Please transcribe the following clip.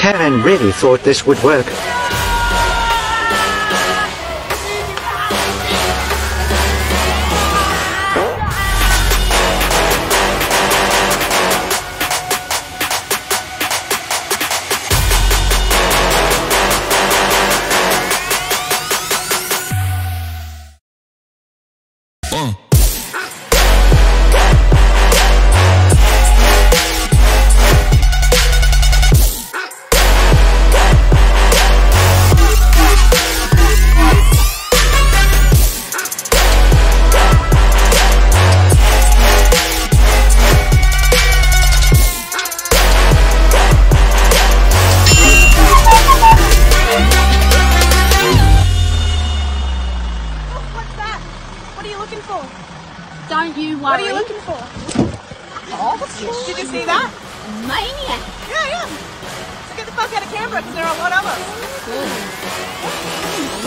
Karen really thought this would work. Don't you worry. What are you looking for? Oh, did you see that? Maniac. Yeah. So get the fuck out of Canberra because there are a lot of us.